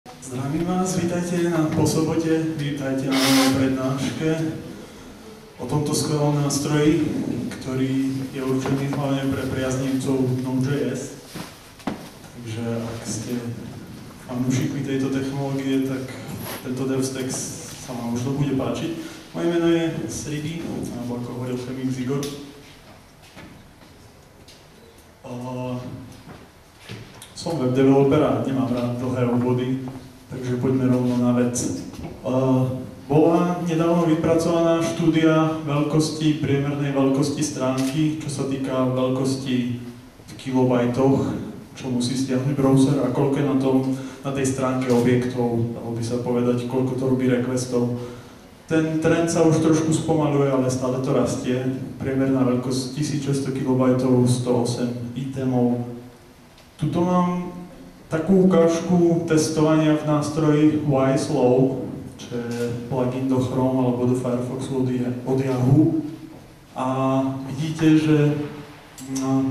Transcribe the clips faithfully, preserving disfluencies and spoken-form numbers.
Zdravím vás, vítajte na Po sobote, vítajte na mojej prednáške o tomto skvelom nástroji, ktorý je určený hlavne pre priaznivcov Node.js. Takže ak ste fanúšikmi tejto technológie, tak tento DevStack sa vám možno bude páčiť. Moje meno je Sridi, alebo ako hovoril chemik Zigor. Uh, som web developer a nemám rád dlhé úvody, takže poďme rovno na vec. Uh, bola nedávno vypracovaná štúdia veľkosti, priemernej veľkosti stránky, čo sa týka veľkosti v kilobajtoch, čo musí stiahnuť browser a koľko je na, tom, na tej stránke objektov, dalo by sa povedať, koľko to robí requestov. Ten trend sa už trošku spomaluje, ale stále to rastie. Priemerná veľkosť tisícšesťsto kilobajtov, sto osem itemov. Tuto mám takú ukážku testovania v nástroji YSlow, čo je plugin do Chrome alebo do Firefoxu od Yahoo. A vidíte, že no,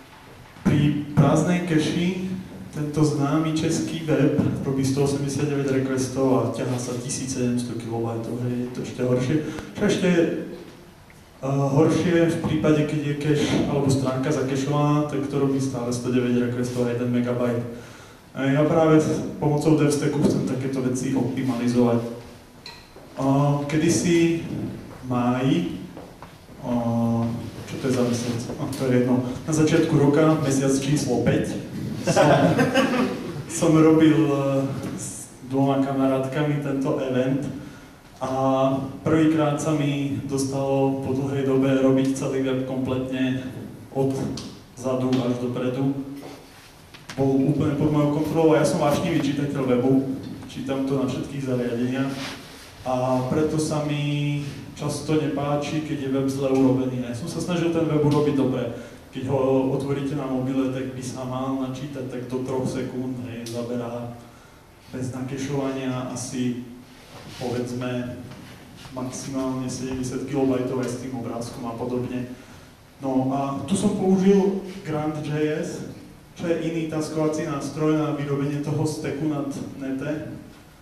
pri prázdnej keši tento známy český web robí stoosemdesiatdeväť requestov a ťahá sa tisícsedemsto kilobajtov, hej, je to ešte horšie. Čo ešte je uh, horšie v prípade, keď je cache alebo stránka zakešovaná, tak to robí stále stodeväť requestov a jeden megabajt. Ja práve pomocou DevStacku chcem takéto veci optimalizovať. Uh, kedysi v máji, uh, čo to je za mesiac? No, to je jedno. Na začiatku roka, mesiac číslo päť, som, som robil uh, s dvoma kamarátkami tento event a prvýkrát sa mi dostalo po dlhej dobe robiť celý web kompletne od zadu až dopredu. Bol úplne pod mojou kontrolou a ja som vášnivý čitateľ webu, čítam to na všetkých zariadeniach a preto sa mi často nepáči, keď je web zle urobený. Ja som sa snažil ten web urobiť dobre. Keď ho otvoríte na mobile, tak by sa mal načítať tak do troch sekúnd, hej, zaberá bez nakešovania asi, povedzme, maximálne sedemdesiat kilobajtov aj s tým obrázkom a podobne. No a tu som použil Grunt.js, čo je iný taskovací nástroj na vyrobenie toho stacku nad nete.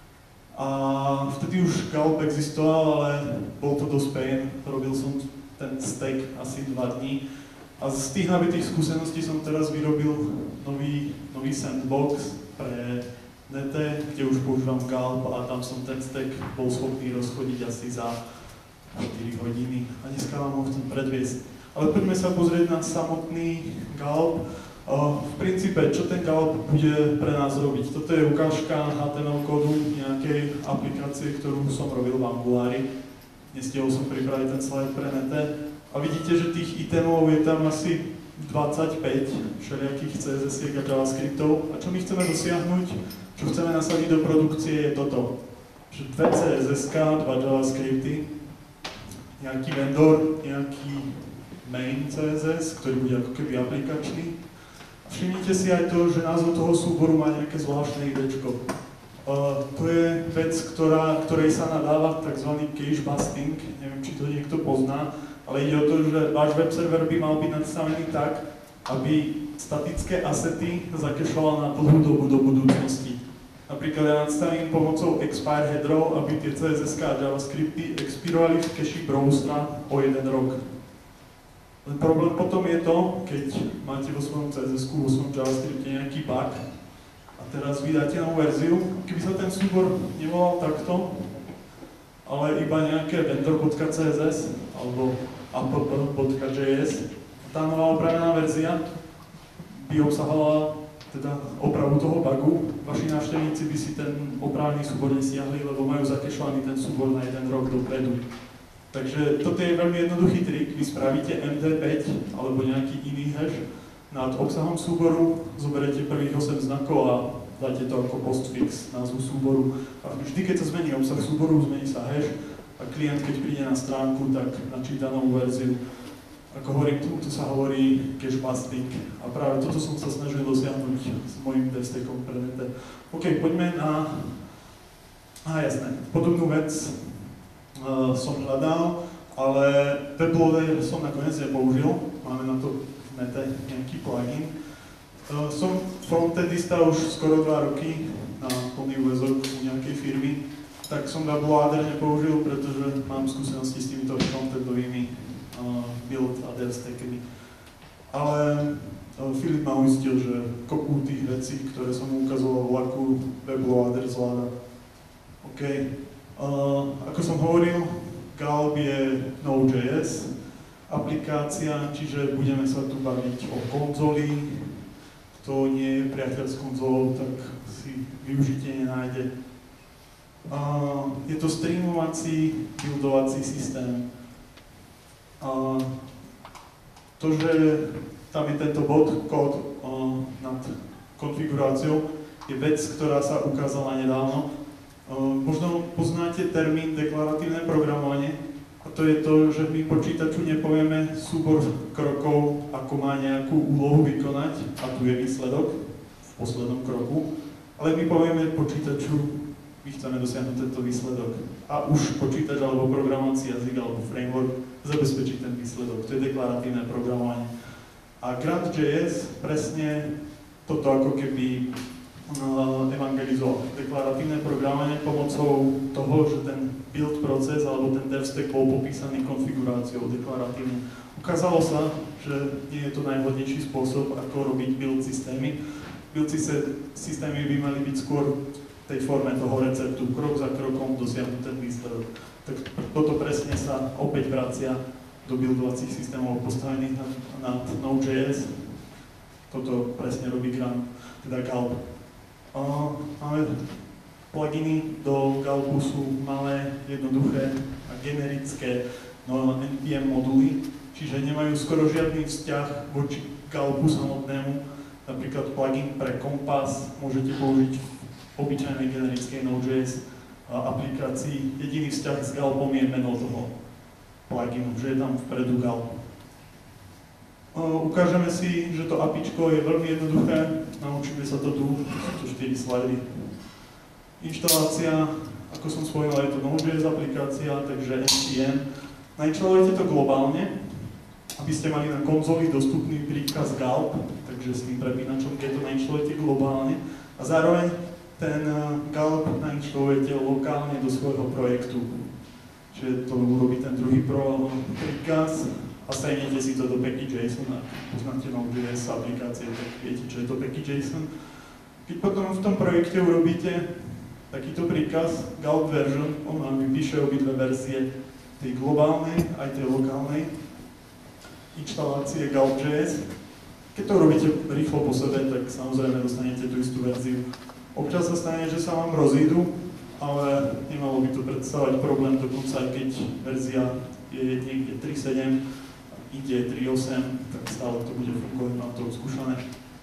A vtedy už Gulp existoval, ale bol to dosť pain. Robil som ten stack asi dva dní. A z tých nabitých skúseností som teraz vyrobil nový, nový sandbox pre nete, kde už používam Gulp a tam som ten stack bol schopný rozchodiť asi za štyri hodiny. A dneska vám ho chcem predviesť. Ale poďme sa pozrieť na samotný Gulp. V princípe, čo ten Gulp bude pre nás robiť? Toto je ukážka há té em el kódu nejakej aplikácie, ktorú som robil v Angulári. Nestihol som pripraviť ten slide pre nete. A vidíte, že tých itemov je tam asi dvadsaťpäť všelijakých cé es esiek a JavaScriptov. A čo my chceme dosiahnuť, čo chceme nasadiť do produkcie, je toto. Že dve cé es eska, dva JavaScripty, nejaký vendor, nejaký main cé es es, ktorý bude ako keby aplikačný. Všimnite si aj to, že názov toho súboru má nejaké zvláštne idečko. Uh, to je vec, ktorá, ktorej sa nadáva tzv. Cache busting, neviem, či to niekto pozná, ale ide o to, že váš web server by mal byť nastavený tak, aby statické asety zakešoval na dlhú dobu do budúcnosti. Napríklad ja nastavím pomocou expire headerov, aby tie cé es eska a JavaScripty expirovali v cache browsera o jeden rok. Len problém potom je to, keď máte vo svojom cé es esku, vo svojom JavaScripte nejaký bug a teraz vydáte novú verziu, keby sa ten súbor nevolal takto, ale iba nejaké vendor.css alebo app.js, tá nová opravená verzia by obsahovala teda opravu toho bugu, vaši návštevníci by si ten opravený súbor nestiahli, lebo majú zakešovaný ten súbor na jeden rok dopredu. Takže toto je veľmi jednoduchý trik, vy spravíte em dé päť alebo nejaký iný hash nad obsahom súboru, zoberiete prvých osem znakov a dáte to ako postfix názvu súboru. A vždy, keď sa zmení obsah súboru, zmení sa hash a klient, keď príde na stránku, tak načíta novú verziu. Ako hovorím, tu sa hovorí cache busting a práve toto som sa snažil dosiahnuť s mojím DevStackom pre nete. OK, poďme na... Á, jasné, podobnú vec Uh, som hľadal, ale WebLoader som nakoniec nepoužil, máme na to v nete nejaký plugin. Uh, som frontendista už skoro dva roky na plný úväzok u nejakej firmy, tak som WebLoader nepoužil, pretože mám skúsenosti s týmito frontendovými uh, build a dev stackami. Ale uh, Filip ma uistil, že kopu tých vecí, ktoré som mu ukazoval v laku, WebLoader zvláda. OK. Uh, ako som hovoril, Galp je Node.js aplikácia, čiže budeme sa tu baviť o konzoli. Kto nie je priateľ s konzolou, tak si využitie nenájde. Uh, je to streamovací, buildovací systém. Uh, to, že tam je tento bod, kód uh, nad konfiguráciou, je vec, ktorá sa ukázala nedávno. Uh, možno poznáte termín deklaratívne programovanie. A to je to, že my počítaču nepovieme súbor krokov, ako má nejakú úlohu vykonať, a tu je výsledok v poslednom kroku, ale my povieme počítaču, my chceme dosiahnuť tento výsledok. A už počítač alebo programovací jazyk alebo framework zabezpečí ten výsledok. To je deklaratívne programovanie. A Grunt.js presne toto ako keby evangelizoval. Deklaratívne programovanie pomocou toho, že ten build proces alebo ten dev stack bol popísaný konfiguráciou deklaratívne. Ukázalo sa, že nie je to najvhodnejší spôsob, ako robiť build systémy. Build systémy by mali byť skôr v tej forme toho receptu, krok za krokom dosiahnuť ten výsledok. Tak toto presne sa opäť vracia do buildovacích systémov postavených na, na Node.js. Toto presne robí Grunt, teda Galp. Uh, máme pluginy do Galpu, sú malé, jednoduché a generické no, en pé em moduly, čiže nemajú skoro žiadny vzťah voči Galpu samotnému. Napríklad plugin pre kompas môžete použiť v obyčajnej generickej Node.js aplikácii. Jediný vzťah s Galpom je meno toho pluginu, že je tam vpredu Galp. Uh, ukážeme si, že to APIčko je veľmi jednoduché, naučíme sa to tu, sú to štyri slajdy. Inštalácia, ako som spomínal, je to Node.js aplikácia, takže en pé em. Nainstalujete to globálne, aby ste mali na konzoli dostupný príkaz Galp, takže s tým prepínačom, keď to nainstalujete globálne. A zároveň ten Galp nainstalujete lokálne do svojho projektu. Čiže to urobí ten druhý pro príkaz. A stajnete si to do package.json, ak poznáte Node.js aplikácie, tak viete, čo je to package.json. Keď potom v tom projekte urobíte takýto príkaz, Galp version, on vám vypíše obidve verzie, tej globálnej aj tej lokálnej inštalácie Galp.js. Keď to urobíte rýchlo po sebe, tak samozrejme dostanete tú istú verziu. Občas sa stane, že sa vám rozídu, ale nemalo by to predstavovať problém, dokonca aj keď verzia je niekde tri bodka sedem, ide tri bodka osem, tak stále to bude fungovať, mám to skúšané.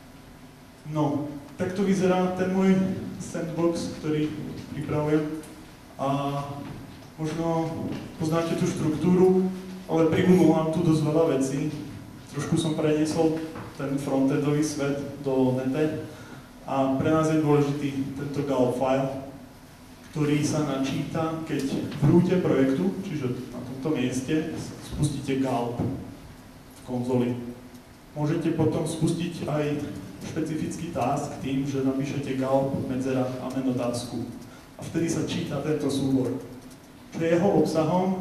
No, tak to vyzerá ten môj sandbox, ktorý pripravujem. A možno poznáte tú štruktúru, ale pribudlo nám tu dosť veľa vecí. Trošku som preniesol ten frontendový svet do nete a pre nás je dôležitý tento Galp file, ktorý sa načíta, keď v rúte projektu, čiže na tomto mieste, spustíte Galp v konzoli. Môžete potom spustiť aj špecifický task tým, že napíšete Galp, medzera a meno tasku. A vtedy sa číta tento súbor. Čo je jeho obsahom?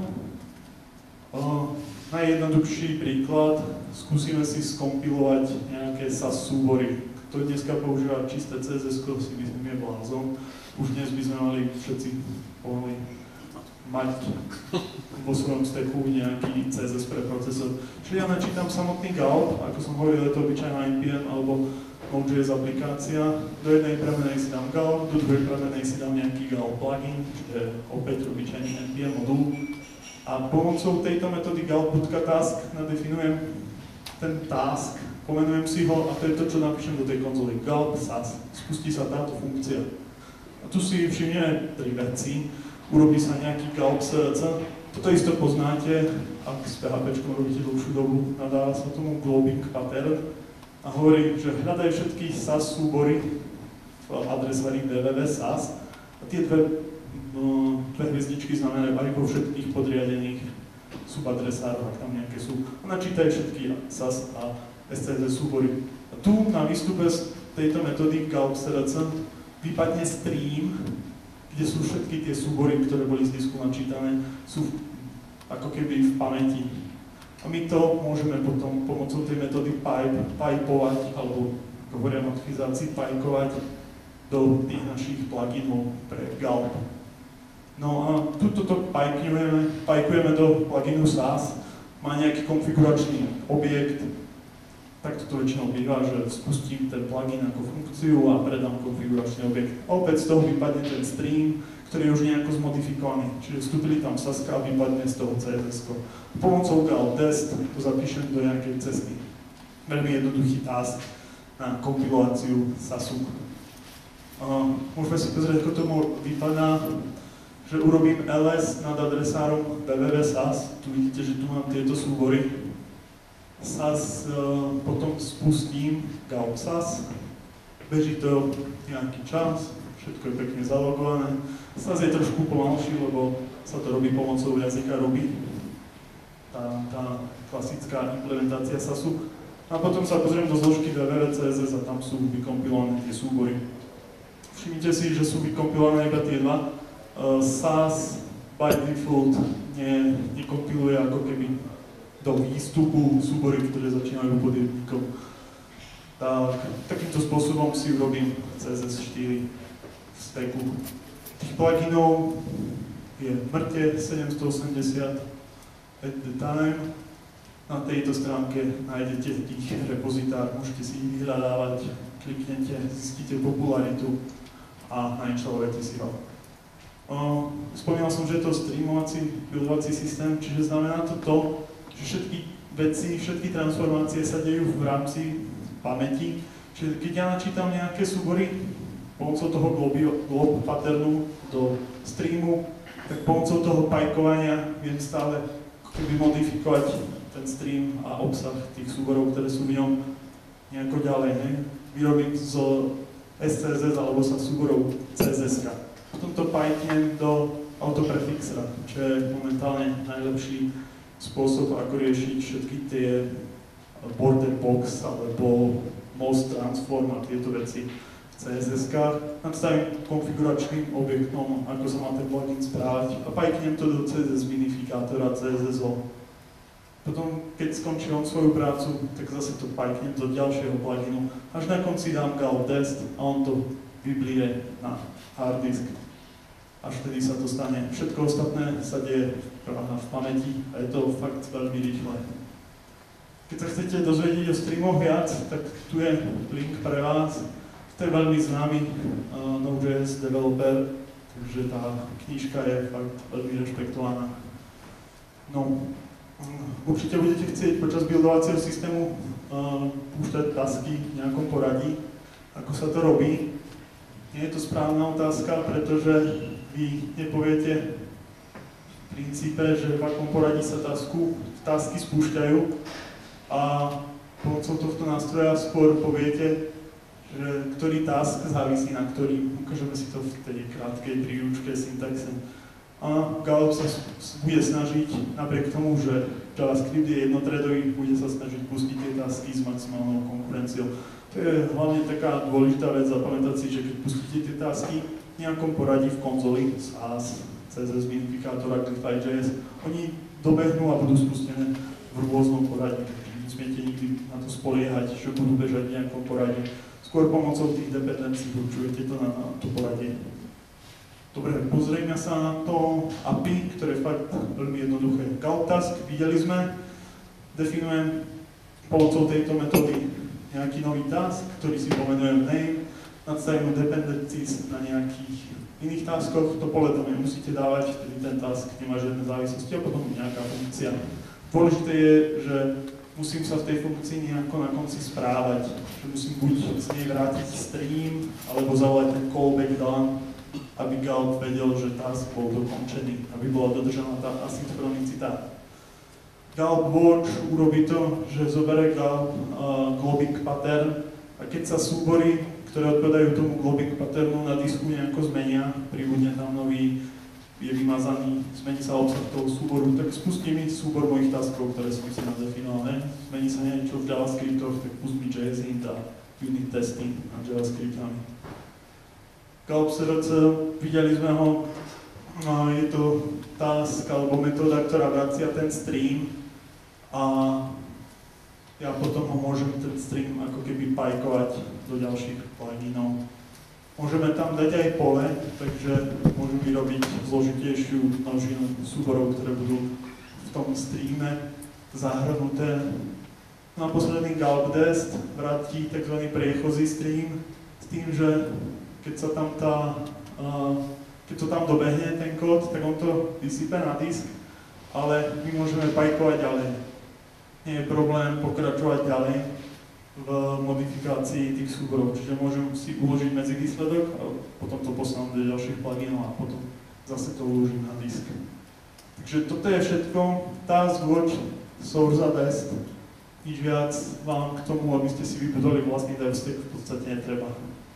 O, najjednoduchší príklad, skúsime si skompilovať nejaké es á es súbory. Kto dneska používa čisté cé es es, si myslím je blázon. Už dnes by sme mali všetci mohli mať vo svojom stacku nejaký cé es es pre procesor. Čiže ja načítam samotný Galp, ako som hovoril, je to obyčajná en pé em alebo Node.js aplikácia. Do jednej premenej si dám Galp, do druhej premenej si dám nejaký Galp plugin, čiže opäť obyčajný en pé em modul. A pomocou tejto metódy Galp.task nadefinujem ten task, pomenujem si ho a to je to, čo napíšem do tej konzoly. Galp es á es. Spustí sa táto funkcia. A tu si všimneme tri veci. Urobí sa nejaký Galp es er cé. Toto isto poznáte, ak s pé há péčkom robíte dlhšiu dobu, nadáva sa tomu globing pattern a hovorí, že hľadaj všetky es á es súbory v adresári www es á es a tie dve, no, dve hviezdičky znamenajú aj vo všetkých podriadených subadresároch, ak tam nejaké sú. A načítaj všetky es á es a es cé es súbory. A tu na výstupe z tejto metódy Galp es er cé vypadne stream, kde sú všetky tie súbory, ktoré boli z disku načítané, sú ako keby v pamäti. A my to môžeme potom pomocou tej metódy pipe, pipeovať, alebo hovoria notifizácii, pajkovať do tých našich pluginov pre Gulp. No a tuto to pajkujeme, pajkujeme do pluginu SaaS, má nejaký konfiguračný objekt, tak toto väčšinou býva, že spustím ten plugin ako funkciu a predám konfiguračný objekt. A opäť z toho vypadne ten stream, ktorý je už nejako zmodifikovaný. Čiže vstúpili tam Saska a vypadne z toho cé es esko. Pomocou Gulp test to zapíšem do nejakej cesty. Veľmi jednoduchý task na kompiláciu SaaSu. Uh, môžeme si pozrieť, ako to vypadá, že urobím ls nad adresárom www bodka sas. Tu vidíte, že tu mám tieto súbory. Sas uh, potom spustím Gulp Sas. Beží to nejaký čas, všetko je pekne zalogované. Sas je trošku pomalší, lebo sa to robí pomocou jazyka Ruby. Tá, tá klasická implementácia Sasu. A potom sa pozriem do zložky www bodka css a tam sú vykompilované tie súbory. Všimnite si, že sú vykompilované iba tie dva. Uh, Sas by default ne, nekompiluje ako keby do výstupu súbory, ktoré začínajú pod jedníkom. Tak, takýmto spôsobom si urobím cé es es štyri v stacku. Tých pluginov je mŕte sedemstoosemdesiat at the time. Na tejto stránke nájdete ich repozitár, môžete si ich vyhľadávať, kliknete, zistíte popularitu a nainštalujete si ho. Uh, spomínal som, že je to streamovací, buildovací systém, čiže znamená to to, že všetky veci, všetky transformácie sa dejú v rámci pamäti. Čiže keď ja načítam nejaké súbory pomocou toho glob patternu do streamu, tak pomocou toho pajkovania viem stále keby modifikovať ten stream a obsah tých súborov, ktoré sú v ňom nejako ďalej. Ne? Vyrobím zo es cé es es alebo sa súborov cé es es ka. Potom to pajknem do autoprefixera, čo je momentálne najlepší spôsob, ako riešiť všetky tie border box alebo most transform a tieto veci v cé es es kách. Nastavím konfiguračným objektom, ako sa má ten plugin správať a pajknem to do cé es es minifikátora cé es es o. Potom, keď skončí on svoju prácu, tak zase to pajknem do ďalšieho pluginu. Až na konci dám Gulp test a on to vyblije na hard disk. Až vtedy sa to stane. Všetko ostatné sa deje v pamäti a je to fakt veľmi rýchle. Keď sa chcete dozvedieť o streamoch viac, tak tu je link pre vás. To je veľmi známy uh, Node.js developer, takže tá knižka je fakt veľmi rešpektovaná. No, určite budete chcieť počas buildovacieho systému uh, púšťať tasky v nejakom poradí, ako sa to robí. Nie je to správna otázka, pretože vy nepoviete v princípe, že v akom poradí sa tasku, tasky spúšťajú a pomocou tohto nástroja skôr poviete, že ktorý task závisí na ktorý. Ukážeme si to v tej krátkej príručke syntaxe. A Gulp sa bude snažiť, napriek tomu, že JavaScript je jednotredový, bude sa snažiť pustiť tie tasky s maximálnou konkurenciou. To je hlavne taká dôležitá vec zapamätať si, že keď pustíte tie tasky v nejakom poradí v konzoli, SaaS, cé es es minifikátor, Glyph.js, oni dobehnú a budú spustené v rôznom poradí. Nesmiete nikdy na to spoliehať, že budú bežať v nejakom poradí. Skôr pomocou tých dependencií určujete to na, na to poradie. Dobre, pozrieme sa na to á pé í, ktoré je fakt veľmi jednoduché. Gulp task, videli sme, definujem pomocou tejto metódy nejaký nový task, ktorý si pomenujem name, nadstavím dependencies na nejakých iných taskoch, to pole tam nemusíte dávať, tedy ten task nemá žiadne závislosti a potom nejaká funkcia. Dôležité je, že musím sa v tej funkcii nejako na konci správať, že musím buď z nej vrátiť stream, alebo zavolať ten callback done, aby Gulp vedel, že task bol dokončený, aby bola dodržaná tá asynchronicita. Gulp watch urobí to, že zoberie Gulp uh, globbing pattern a keď sa súbory, ktoré odpovedajú tomu globbing patternu na disku nejako zmenia, pribudne tam nový, je vymazaný, zmení sa obsah toho súboru, tak spustí mi súbor mojich taskov, ktoré som si nadefinoval. Ne? Zmení sa niečo v JavaScriptoch, tak pust mi json a unit testy na JavaScriptami. Galp es er cé, videli sme ho, no, je to task alebo metóda, ktorá vracia ten stream a ja potom ho môžem ten stream ako keby pajkovať do ďalších pluginov. Môžeme tam dať aj pole, takže môžem vyrobiť zložitejšiu množinu súborov, ktoré budú v tom streame zahrnuté. No a posledný galpdest vrátí tzv. Priechozí stream s tým, že keď sa tam tá, uh, keď to tam dobehne ten kód, tak on to vysype na disk, ale my môžeme pajkovať ďalej. Nie je problém pokračovať ďalej v modifikácii tých súborov, čiže môžem si uložiť medzivýsledok a potom to posunúť do ďalších pluginov a potom zase to uložím na disk. Takže toto je všetko. Task Watch, Source a Dest. Nič viac vám k tomu, aby ste si vybudovali vlastný devstack, v podstate netreba.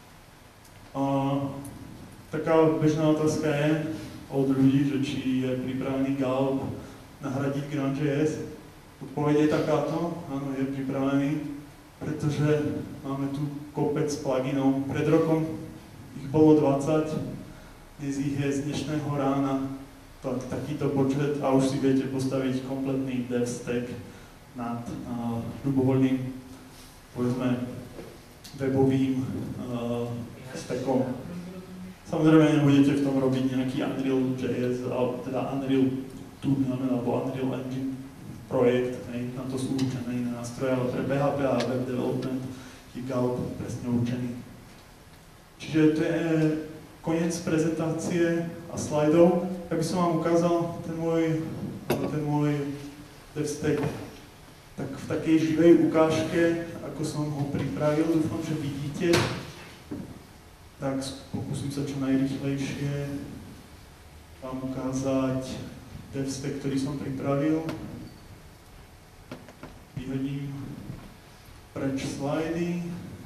Uh, taká bežná otázka je od ľudí, že či je pripravený Galp nahradiť Grunt.js. Odpoveď je takáto, áno, je pripravený, pretože máme tu kopec pluginov. Pred rokom ich bolo dvadsať, dnes ich je z dnešného rána tak, takýto počet a už si viete postaviť kompletný devstack nad uh, ľubovoľným, povedzme, webovým uh, stackom. Samozrejme nebudete v tom robiť nejaký Unreal.js, alebo teda Unreal Tool, alebo Unreal Engine projekt, hej, na to sú určené iné nástroje, ale pre pé há pé a web development je Galp presne určený. Čiže to je koniec prezentácie a slajdov. Ja by som vám ukázal ten môj, ten môj devstack tak v takej živej ukážke, ako som ho pripravil, dúfam, že vidíte. Tak pokúsim sa čo najrýchlejšie vám ukázať devstack, ktorý som pripravil. Vyhodím preč slajdy.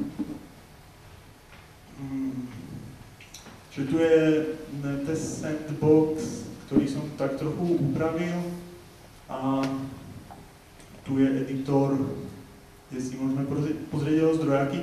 Hmm. Čiže tu je test sandbox, ktorý som tak trochu upravil a tu je editor, kde si môžeme pozrieť jeho zdrojáky.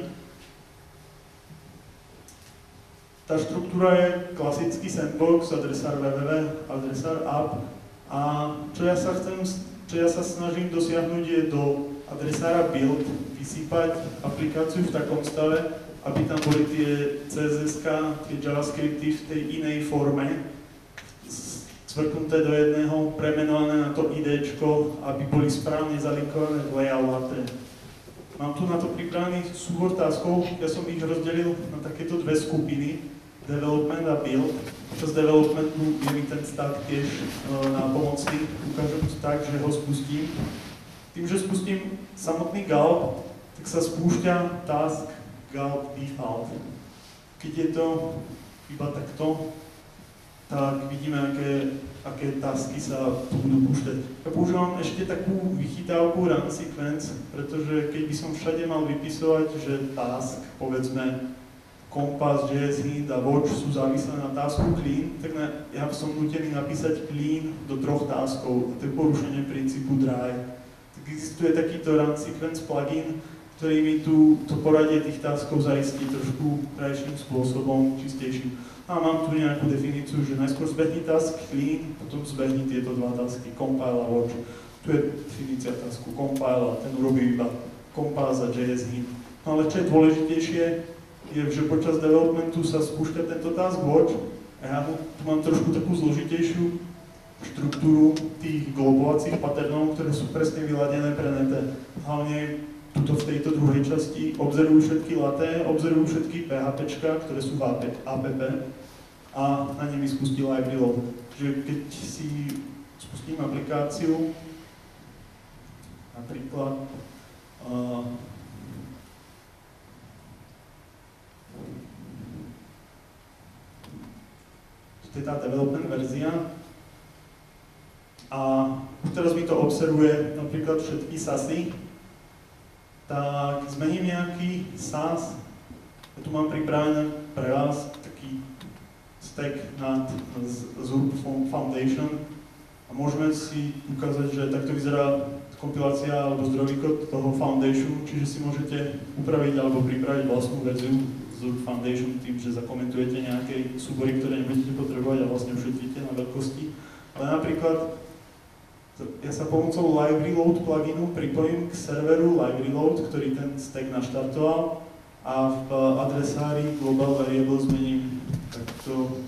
Tá štruktúra je klasický sandbox, adresár www, adresár app a čo ja sa chcem Čo ja sa snažím dosiahnuť je do adresára build vysypať aplikáciu v takom stave, aby tam boli tie cé es eska, tie javascripty v tej inej forme, cvrknuté do jedného, premenované na to idéčko, aby boli správne zalinkované v layoutate. Mám tu na to pripravený súbor taskov, ja som ich rozdelil na takéto dve skupiny, development a build. Počas developmentu je mi ten stack tiež uh, nápomocný. Ukážem to tak, že ho spustím. Tým, že spustím samotný Galp, tak sa spúšťa task Galp default. Keď je to iba takto, tak vidíme, aké, aké tasky sa tu budú púšťať. Ja používam ešte takú vychytávku run sequence, pretože keď by som všade mal vypisovať, že task, povedzme, Compass, jé es, Hint a Watch sú závislé na tasku clean, tak na, ja som nutený napísať clean do troch taskov. To je porušenie princípu dry. Tak existuje takýto run sequence plugin, ktorý mi tu to poradie tých taskov zaistí trošku krajším spôsobom, čistejším. A mám tu nejakú definíciu, že najskôr zbehni task clean, potom zbehni tieto dva tasky, compile a watch. Tu je definícia tasku compile a ten urobí iba compass a jé es, Hint. No ale čo je dôležitejšie, je, že počas developmentu sa spúšťa tento task watch a ja tu mám trošku takú zložitejšiu štruktúru tých globovacích patternov, ktoré sú presne vyladené pre nete. Hlavne tuto v tejto druhej časti observujú všetky laté, observujú všetky PHPčka, ktoré sú v app a na nimi spustí live reload. Čiže keď si spustím aplikáciu, napríklad uh, to je tá development verzia a už teraz mi to observuje napríklad všetky sasy, tak zmením nejaký sas. Ja tu mám pripravené pre vás taký stack nad Zurb Foundation a môžeme si ukázať, že takto vyzerá kompilácia alebo zdrojový kód toho Foundation, čiže si môžete upraviť alebo pripraviť vlastnú verziu vzor Foundation tým, že zakomentujete nejaké súbory, ktoré nebudete potrebovať a vlastne ušetríte na veľkosti. Ale napríklad ja sa pomocou LiveReload pluginu pripojím k serveru LiveReload, ktorý ten stack naštartoval a v adresári global variable zmením takto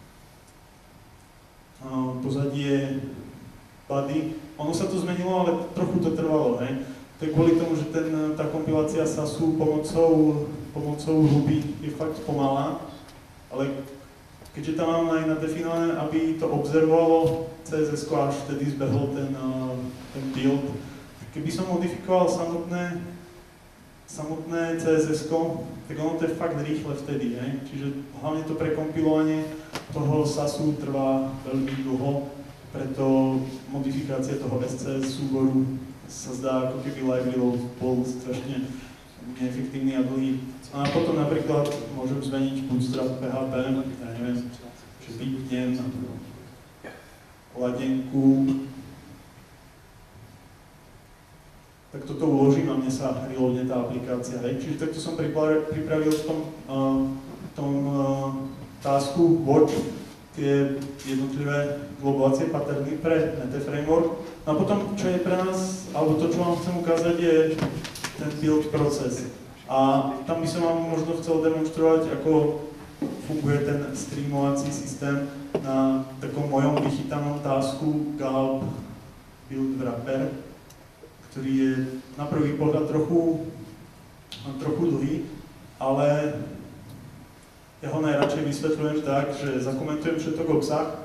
pozadie body. Ono sa to zmenilo, ale trochu to trvalo, hej. To je kvôli tomu, že ten, tá kompilácia SASu pomocou, pomocou Ruby je fakt pomalá, ale keďže tam mám aj nadefinované, aby to observovalo cé es esko, až vtedy zbehol ten, ten build. Keby som modifikoval samotné, samotné cé es esko, tak ono to je fakt rýchle vtedy, hej. Čiže hlavne to prekompilovanie toho SASu trvá veľmi dlho, preto modifikácia toho es cé es súboru sa zdá, ako keby LiveReload bol strašne neefektívny a dlhý. A potom napríklad môžem zmeniť Bootstrap pé há pé, ja neviem, že vypnem ladenku, tak toto uložím a mne sa reloadne tá aplikácia, hej. Čiže takto som pripravil v tom, uh, tom uh, tasku Watch tie jednotlivé globovacie paterny pre Meta Framework. No a potom, čo je pre nás, alebo to, čo vám chcem ukázať, je ten build proces. A tam by som vám možno chcel demonstrovať, ako funguje ten streamovací systém na takom mojom vychytanom tasku Gulp Build Wrapper, ktorý je na prvý pohľad trochu, trochu dlhý, ale ja ho najradšej vysvetľujem tak, že zakomentujem všetok obsah,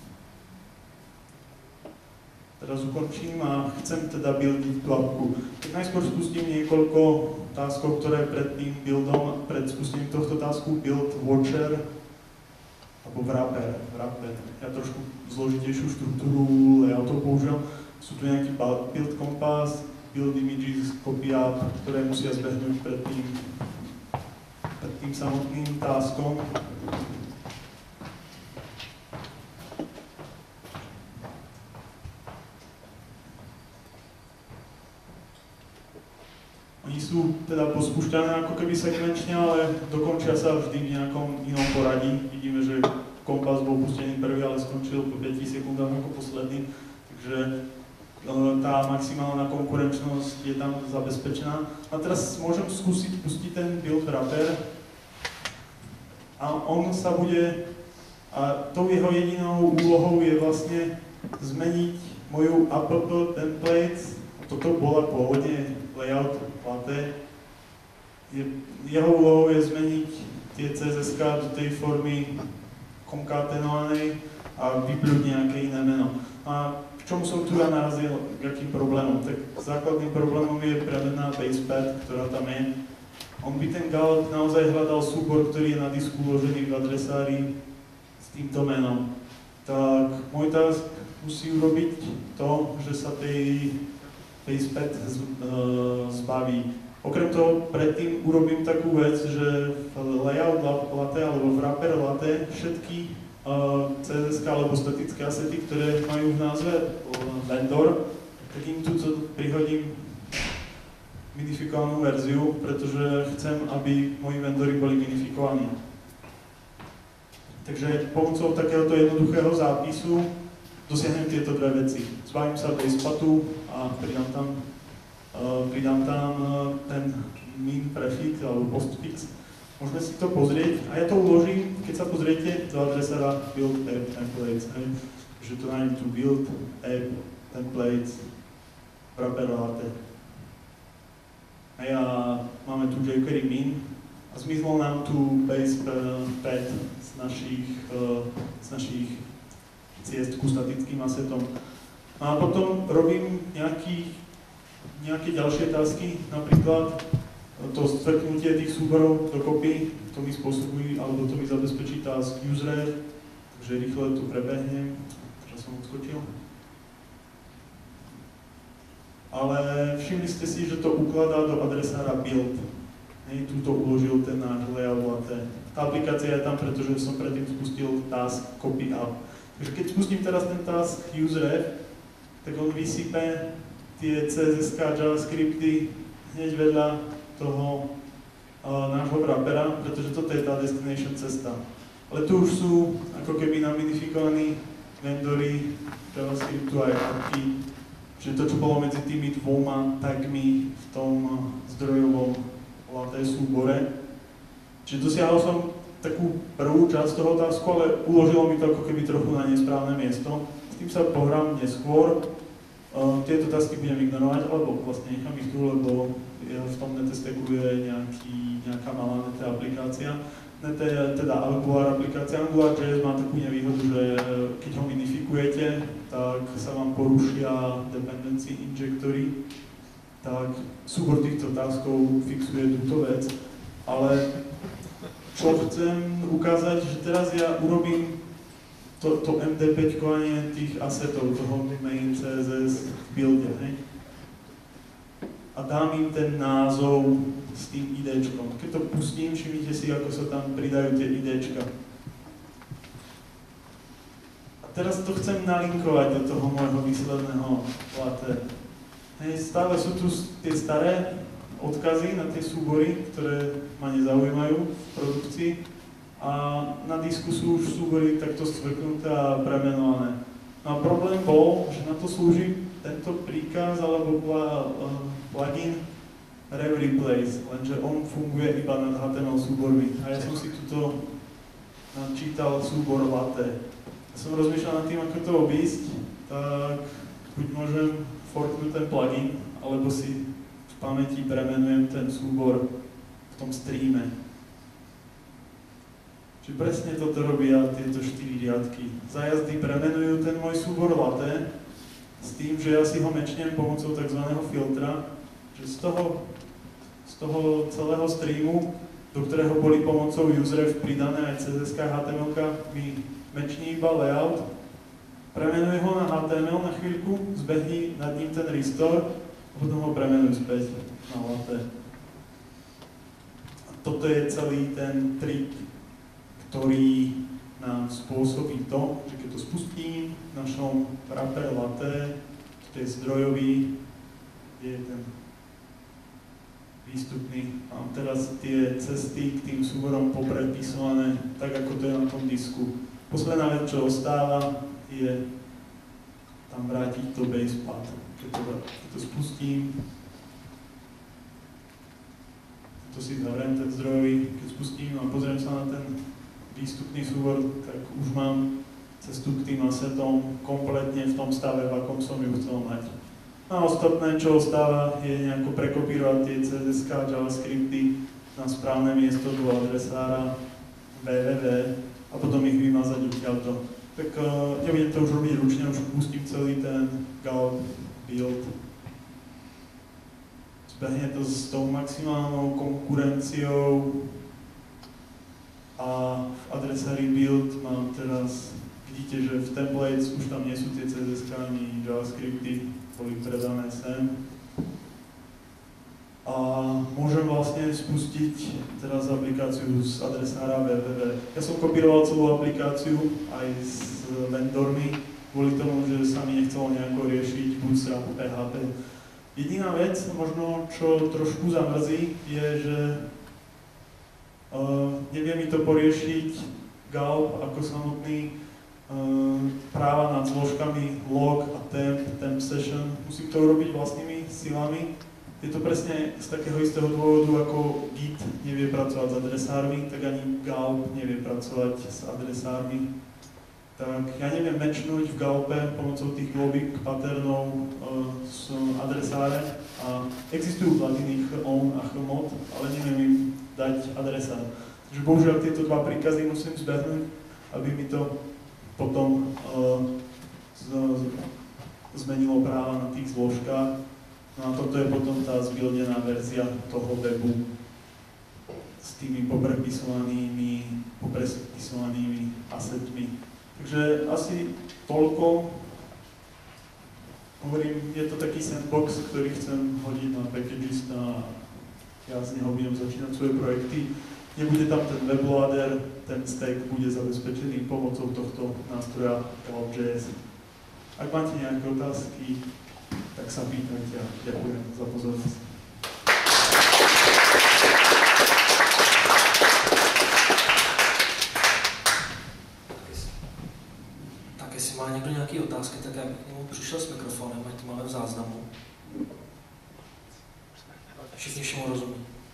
teraz ukončím a chcem teda buildiť tú apku. Tak najskôr spustím niekoľko taskov, ktoré pred tým buildom, pred spustením tohto tasku build watcher alebo wrapper, wrapper. Ja trošku zložitejšiu štruktúru layoutov použil. Sú tu nejaký build compass, build images, copy up, ktoré musia zbehnúť pred tým, pred tým samotným taskom. Oni sú teda pospúšťané ako keby sekvenčne, ale dokončia sa vždy v nejakom inom poradí. Vidíme, že kompas bol pustený prvý, ale skončil po päť sekundách ako posledný. Takže tá maximálna konkurenčnosť je tam zabezpečená. A teraz môžem skúsiť pustiť ten build wrapper. A on sa bude, a tou jeho jedinou úlohou je vlastne zmeniť moju app templates. Toto bola pôvodne layout latte. Je, jeho úlohou je zmeniť tie cé es eska do tej formy konkatenovanej a vypľuť nejaké iné meno. A v čom som tu ja narazil, k akým problémom? Tak základným problémom je premenná basepad, ktorá tam je. On by ten Gulp naozaj hľadal súbor, ktorý je na disku uložený v adresári s týmto menom. Tak môj task musí urobiť to, že sa tej basepad zbaví. Okrem toho predtým urobím takú vec, že v layout latte alebo v wrapper latte všetky cé es eska alebo statické asety, ktoré majú v názve vendor, tak im tu prihodím minifikovanú verziu, pretože chcem, aby moji vendory boli minifikovaní. Takže pomocou takéhoto jednoduchého zápisu dosiahnem tieto dve veci. Zbavím sa basepadu a pridám tam, uh, pridám tam uh, ten min prefix alebo postfix. Môžeme si to pozrieť a ja to uložím, keď sa pozriete do adresára build app templates. Hej. Takže to nájdem tu build app templates wrapper latte. A máme tu jQuery min a zmizlo nám tu basepad z našich, uh, z našich ciest ku statickým asetom. A potom robím nejaký, nejaké ďalšie tasky, napríklad to stvrknutie tých súborov dokopy, to mi spôsobuje, alebo to mi zabezpečí task user, takže rýchle tu prebehnem, teraz som odskočil. Ale všimli ste si, že to ukladá do adresára build. Hej, tu to uložil ten náš layout latte. Tá aplikácia je tam, pretože som predtým spustil task copy up. Takže keď spustím teraz ten task user, tak on vysype tie cé es eska a javascripty hneď vedľa toho uh, nášho nášho wrappera, pretože toto je tá destination cesta. Ale tu už sú ako keby naminifikovaní vendory JavaScriptu aj appky, že to, čo bolo medzi tými dvoma tagmi v tom zdrojovom latte súbore. Čiže dosiahol som takú prvú časť toho tasku, ale uložilo mi to ako keby trochu na nesprávne miesto. S tým sa pohrám neskôr. Uh, tieto tasky budem ignorovať, alebo vlastne nechám ich tu, lebo v tom netesteku je nejaký, nejaká malá neta aplikácia. Neta je teda Angular aplikácia. AngularJS má takú nevýhodu, že keď ho minifikujete, tak sa vám porušia dependency injectory, tak súbor týchto taskov fixuje túto vec. Ale čo chcem ukázať, že teraz ja urobím to, to em dé päťkovanie tých assetov, toho main cé es es v builde, hej? A dám im ten názov s tým idečkom. Keď to pustím, všimnite si, ako sa tam pridajú tie idečka. A teraz to chcem nalinkovať do toho môjho výsledného latte. Hej, stále sú tu tie staré odkazy na tie súbory, ktoré ma nezaujímajú v produkcii. A na disku sú už súbory takto stvrknuté a premenované. No a problém bol, že na to slúži tento príkaz alebo plugin Rev Replace, lenže on funguje iba nad há té em el súbormi. A ja som si tuto načítal súbor latte. Ja som rozmýšľal nad tým, ako to obísť, tak buď môžem forknúť ten plugin, alebo si v pamäti premenujem ten súbor v tom streame. Čiže presne toto robia tieto štyri riadky. Zajazdy premenujú ten môj súbor latte s tým, že ja si ho mečnem pomocou tzv. Filtra, že z toho, z toho celého streamu, do ktorého boli pomocou useref pridané aj cé es es-ka a há té em el-ka, mi meční iba layout, premenuje ho na há té em el na chvíľku, zbehni nad ním ten restore a potom ho premenuj späť na latte. A toto je celý ten trik, ktorý nám spôsobí to, že keď to spustím v našom wrapper latte, to je zdrojový, kde je ten výstupný. Mám teraz tie cesty k tým súborom popredpisované, tak ako to je na tom disku. Posledná vec, čo ostáva, je tam vrátiť to base path. Keď to, keď to spustím, to si zavriem ten zdrojový, keď spustím a pozriem sa na ten výstupný súbor, tak už mám cestu k tým assetom kompletne v tom stave, v akom som ju chcel mať. A ostatné, čo ostáva, je nejako prekopírovať tie cé es es-ka a JavaScripty na správne miesto do adresára www a potom ich vymazať odtiaľto. Tak uh, nebudem to už robiť ručne, už pustím celý ten Gulp build. Zbehne to s tou maximálnou konkurenciou a v adresári build mám teraz, vidíte, že v templates už tam nie sú tie cé es es-ka ani JavaScripty, boli predané sem. A môžem vlastne spustiť teraz aplikáciu z adresára www. Ja som kopíroval celú aplikáciu aj s vendormi, kvôli tomu, že sa mi nechcelo nejako riešiť Bootstrap, pé há pé. Jediná vec, možno čo trošku zamrzí, je, že uh, nevie mi to poriešiť Gulp ako samotný uh, práva nad zložkami log a temp, temp session. Musím to urobiť vlastnými silami. Je to presne z takého istého dôvodu, ako Git nevie pracovať s adresármi, tak ani Gulp nevie pracovať s adresármi. Tak ja neviem matchnúť v Gulpe pomocou tých globik patternov uh, z adresáre a existujú pluginy chown a chmod, ale neviem im dať adresár. Takže bohužiaľ tieto dva príkazy musím zbehnúť, aby mi to potom uh, z, z, zmenilo práva na tých zložkách. No a toto je potom tá zbuildená verzia toho webu s tými poprepisovanými, poprepisovanými assetmi. Takže asi toľko. Hovorím, je to taký sandbox, ktorý chcem hodiť na packages a ja z neho budem začínať svoje projekty. Nebude tam ten webloader, ten stack bude zabezpečený pomocou tohto nástroja Gulp.js. Ak máte nejaké otázky, tak sa pýtajte a ďakujem za pozornosť. já bych k němu přišel s mikrofonem, ať to máme v záznamu. Všichni všemu rozumí.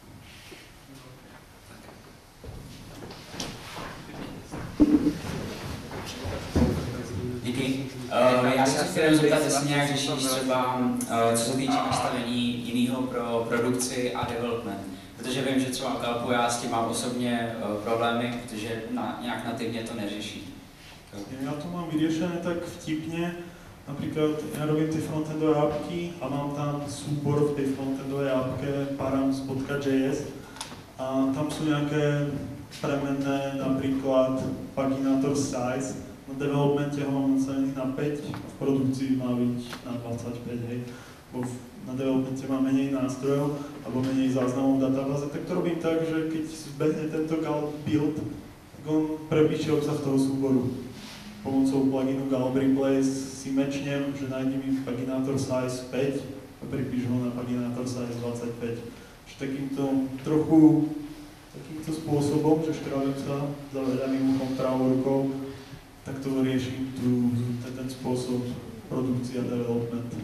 Díky. Uh, já se chtěl zeptat, jestli nějak řešíš třeba, uh, co se týče nastavení jiného pro produkci a development. Protože vím, že třeba v Galpu já s tím mám osobně uh, problémy, protože na, nějak nativně to neřeší. Ja to mám vyriešené tak vtipne, napríklad ja robím tie frontendové appky a mám tam súbor v tej frontendovej appke params.js a tam sú nejaké premenné, napríklad paginator size. Na developmente ho mám nastavený na päť, v produkcii má byť na dvadsaťpäť, hej. Bo na developmente mám menej nástrojov alebo menej záznamov v databáze, tak to robím tak, že keď zbehne tento Galp build, tak on prepíše obsah toho súboru. Pomocou pluginu Galp Replace si mečnem, že nájdi mi paginator size päť a pripíš ho na paginator size dvadsaťpäť. Čiže takýmto trochu takýmto spôsobom, že škrabím sa za vedaným uchom pravou rukou, tak to riešim tu, ten, ten spôsob produkcia a development.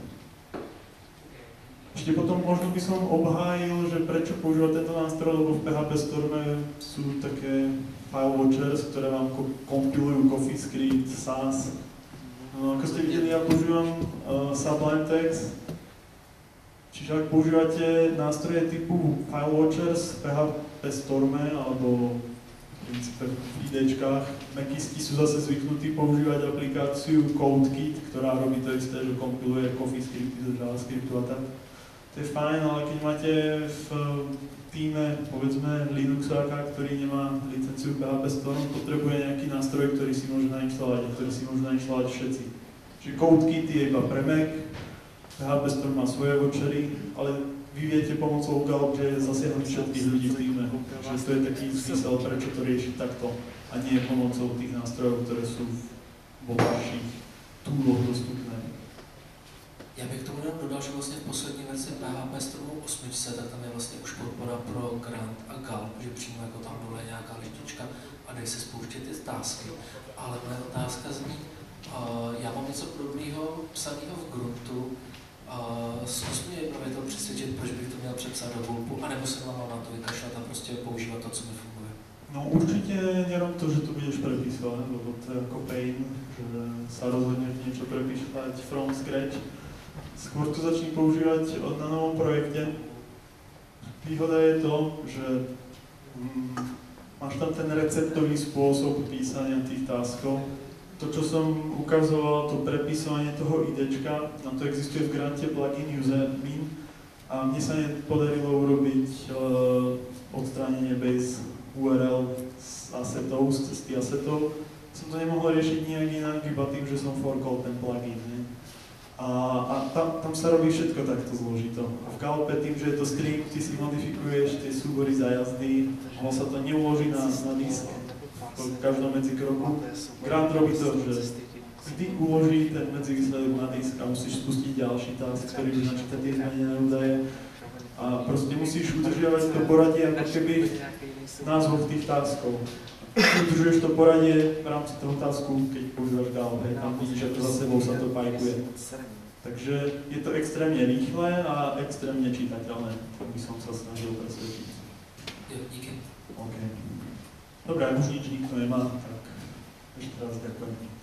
Ešte potom možno by som obhájil, že prečo používať tento nástroj, lebo v pé há pé Storme sú také file watchers, ktoré vám kompilujú CoffeeScript, Sass. No, ako ste videli, ja používam uh, Sublime Text. Čiže ak používate nástroje typu file watchers v pé há pé Storme alebo v princípe v IDčkách, Macisti sú zase zvyknutí používať aplikáciu CodeKit, ktorá robí to isté, že kompiluje CoffeeScripty zo JavaScriptu a tak. To je fajn, ale keď máte v týme, povedzme, Linuxáka, ktorý nemá licenciu pé há pé Storm, potrebuje nejaký nástroj, ktorý si môže nainštalovať a ktorý si môžu nainštalovať všetci. Čiže CodeKit je iba pre Mac, pé há pé Storm má svoje watchery, ale vy viete pomocou Galp, že zasiahnuť všetkých ľudí v týme. Že to je taký zmysel, prečo to riešiť takto a nie pomocou tých nástrojov, ktoré sú vo vašich túloch dostupné. Já bych tomu jenom dodal, že vlastně v poslední verzi pé há pé Stormu osm, tak tam je vlastně už podpora pro Grant a Galp, že přímo jako tam dole nějaká lištička a dají se spouštět ty tásky. Ale moje otázka zní, uh, já mám něco podobného psaného v Gruntu, uh, zkus mě právě to přesvědčit, proč bych to měl přepsat do Gulpu, anebo se mám na to vykašlat a prostě používat to, co mi funguje. No určite nerob to, že to budeš prepisovať, lebo to je ako pain, že sa rozhodneš niečo prepísať from scratch. Skôr to začni používať na novom projekte. Výhoda je to, že mm, máš tam ten receptový spôsob písania tých taskov. To, čo som ukazoval, to prepisovanie toho idečka, na to existuje v Grante plugin UserMin a mne sa nepodarilo urobiť uh, odstránenie base ú er el z asetov, z cesty asetov. Som to nemohol riešiť nijak inak, iba tým, že som forkol ten plugin. Ne? A, a tam, tam sa robí všetko takto zložito. A v Galpe tým, že je to string, ty si modifikuješ tie súbory za jazdy, ono sa to neuloží na, na disk v každom medzikroku. Grant robí to, že vždy uloží ten medzivýsledok na disk a musíš spustiť ďalší task, ktorý by načíta tie zmenené údaje. A proste musíš udržiavať to poradie ako keby názvov tých taskov. Udržuješ to poradie v rámci toho tasku, keď používaš Galp, hej, tam vidíš, ako za sebou sa to pajkuje. Takže je to extrémne rýchle a extrémne čitateľné, to by som sa snažil presvedčiť. Jo, díky. OK. Dobre, ak už nič nikto nemá, tak ešte raz ďakujem.